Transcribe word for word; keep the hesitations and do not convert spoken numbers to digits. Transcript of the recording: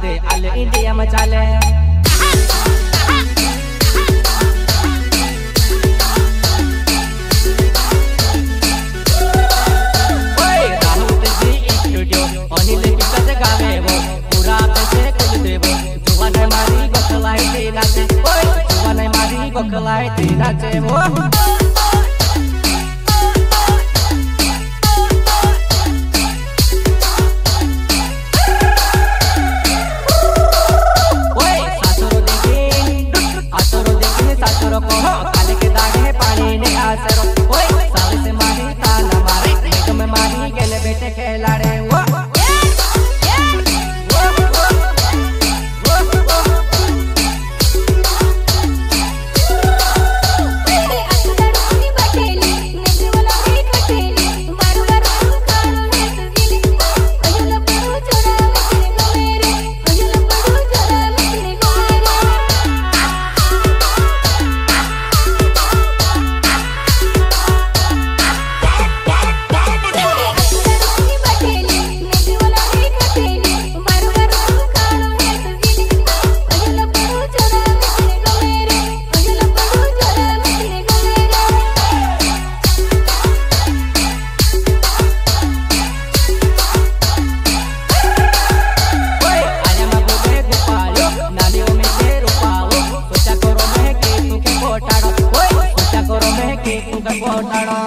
दे आल India में चाले। Gokalai tina cewo Oi saturo dekin aturo dekin saturo koho kale ke daage pani ne asero Oi sale se mari tana mare meg me mari gele bete khelade wo Potato